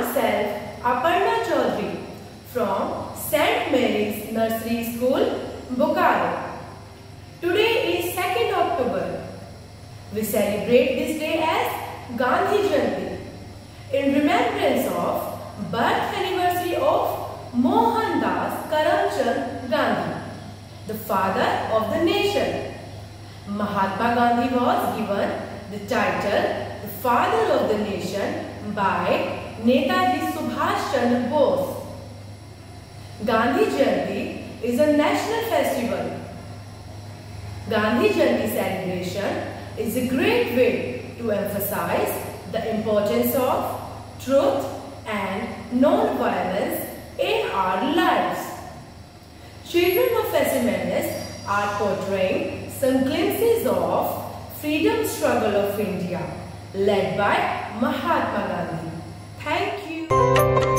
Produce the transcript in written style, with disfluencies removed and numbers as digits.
myself Aparna Chaudhary from St. Mary's Nursery School, Bokaro. Today is 2nd October. We celebrate this day as Gandhi Jayanti in remembrance of birth anniversary of Mohandas Karamchand Gandhi, the father of the nation. Mahatma Gandhi was given the title the father of the nation by Netaji Subhash Chandra Bose. Gandhi Jayanti is a national festival. Gandhi Jayanti celebration is a great way to emphasize the importance of truth and non-violence in our lives. Children of SMNS are portraying some glimpses of freedom struggle of India led by Mahatma Gandhi. Thank you.